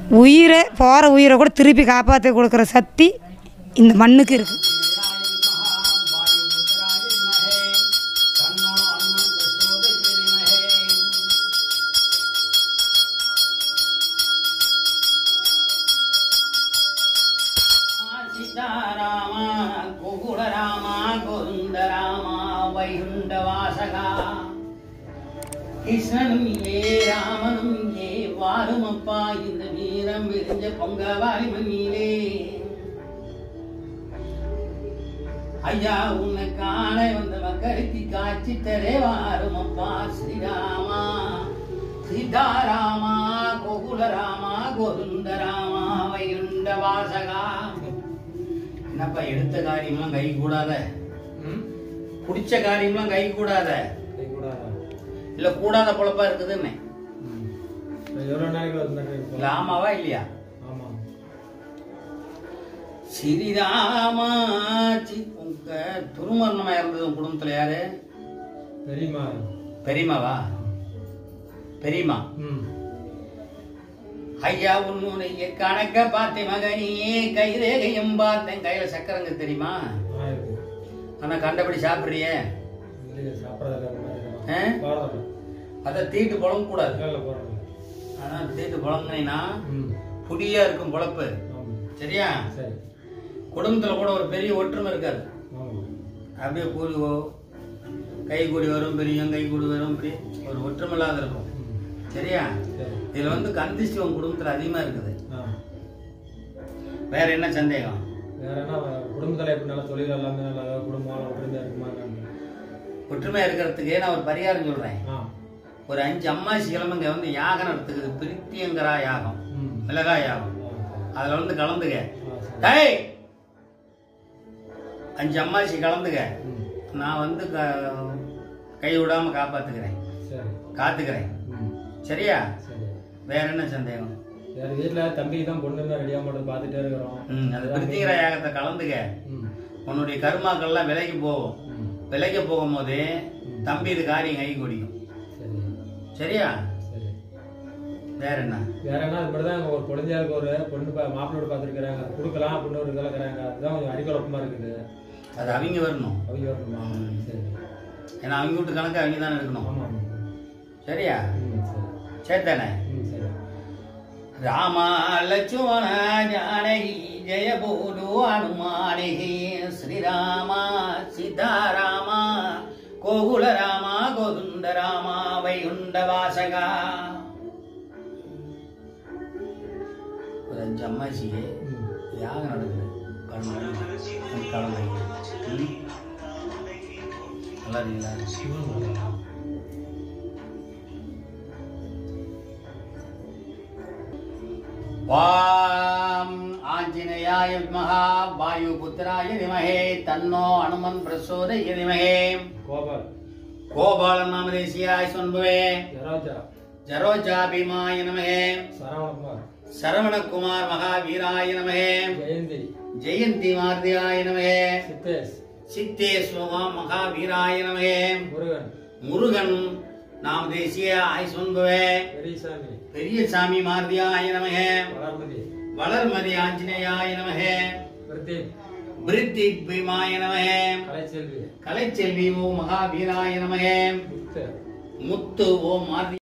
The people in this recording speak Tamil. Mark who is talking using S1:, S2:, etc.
S1: உயிரை போகிற உயிரை கூட திருப்பி காப்பாற்றி கொடுக்குற சக்தி இந்த மண்ணுக்கு இருக்குது.
S2: சீதாராமா கோகுலராமா கோவிந்தராமா வைகுண்டவாசகா கிருஷ்ணனும் ஏ ராமனும் ஏ வாருமப்பா இந்த வீரம் விரிஞ்ச பொங்கவாரி மண்ணிலே ஐயா உன்னை காண வந்த மக்களுக்கு காட்சி தரே வாருமப்பா ஸ்ரீராமா சீதாராமா கோகுலராமா கோவிந்தராமா வைகுண்டவாசகா. என்னப்பா எடுத்த காரியம்லாம் கை கூடாத, பிடிச்ச காரியம்லாம் கை கூடாத, இல்ல கூடாத பொழப்பா இருக்குதுன்னு இல்ல ஆமாவா இல்லையா? ஸ்ரீராமா உங்க துருமரணமா இருந்தது உங்க குடும்பத்துல யாரு? பெரியமாவா? பெரியமா. ஐயா உன்னுடைய கணக்க பார்த்தேன் மகனியே, கைரேகையும் பார்த்தேன், கையில சக்கரங்க தெரியுமா? ஆனா கண்டபடி சாப்பிடுறியே, அத தீட்டு புழங்க கூடாது. ஆனா தீட்டு புழங்கினா புடியா இருக்கும் பொழப்பு. சரியா? குடும்பத்துல கூட ஒரு பெரிய ஒற்றுமை இருக்காது. அப்படியே கூடுவோ கை கூடி வரும், பெரியும் கை கூடி வரும், இப்படி ஒரு ஒற்றுமை இல்லாத இருக்கும். சரியா? இதுல வந்து கந்திஷ்டி உங்க குடும்பத்துல அதிகமா இருக்குது. வேற என்ன சந்தேகம்?
S3: வேற என்ன குடும்பத்துல எப்படி நல்ல தொழில் எல்லாமே நல்ல குடும்பம் ஒற்றுமையா இருக்குமா?
S2: ஒற்றுமையா இருக்கிறதுக்கு நான் ஒரு பரிகாரம் சொல்றேன். ஒரு 5 அம்மாசி கிழமைங்க வந்து யாகம் நடத்துக்குது, பிரித்தியங்கரா யாகம், மிளகா யாகம். அதுல வந்து கலந்துக, 5 அம்மாசி கலந்துக. நான் வந்து கை விடாம காப்பாத்துக்கிறேன், காத்துக்கிறேன். சரியா? வேற என்ன சந்தேகம்?
S3: வீட்டுல தம்பி தான் பொண்ணு தான் ரெடியா மட்டும் பாத்துட்டே இருக்கிறோம்.
S2: அது பிரித்திகர யாகத்தை கலந்துக. உன்னுடைய கர்மாக்கள்லாம் விலைக்கு போகும். விலைக்கு போகும்போது தம்பி இது காரியம் கை குடிக்கும். சரியா? வேற என்ன?
S3: வேற என்ன? அது மட்டும்தான் ஒரு குழந்தையாருக்கு ஒரு பொண்ணு மாப்பிள்ளோட பாத்துருக்காங்க, கொடுக்கலாம் அப்படின்னு ஒரு இதெல்லாம் இருக்கிறாங்க. அதுதான் கொஞ்சம் அடிக்குழப்பமா இருக்குது.
S2: அது அவங்க வரணும்.
S3: அவங்க வரணுமா? சரி.
S2: ஏன்னா அவங்க வீட்டு கணக்கு அவங்க தானே இருக்கணும். சரியா? சரி தானே? ராமா லட்சுமண ஜானகி ஜெய போடு அனுமானகி ஸ்ரீராமா சீதாராமா கோகுலராமா கோவிந்தராமா வைகுண்டவாசகா. ஒரு 5 அம்மாசியே யாகம் நடக்குது. நல்லா இருக்கீங்களா? வாம் ஆஞ்சநேயாய வித்மஹா வாயுபுத்ராய தீமஹி தன்னோ அனுமன் பிரசோதயாத் தீமஹி. கோபால நாமதேசியாய சம்பவே ஜரோஜா பீமாய நமஹே. சரவணகுமார் மகாவீராய நமஹே. ஜெயந்தி மார்தியாய நமஹே. சித்தேஸ்வரா மகாவீராய நமஹே. முருகன் நாமதேசிய ஆயுஷ்வன்பவே. பெரியசாமி மார்தியாய நமஹே. வளர்மதி ஆஞ்சநேயாய நமஹே. விருத்தி பீமாய நமஹே. கலைச்செல்வி ஓ மகாவீராய நமஹே. முத்து ஓ மார்தி